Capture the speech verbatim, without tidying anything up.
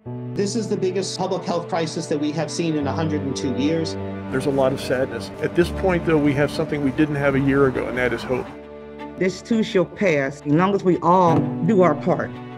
This is the biggest public health crisis that we have seen in one hundred two years. There's a lot of sadness. At this point, though, we have something we didn't have a year ago, and that is hope. This too shall pass, as long as we all do our part.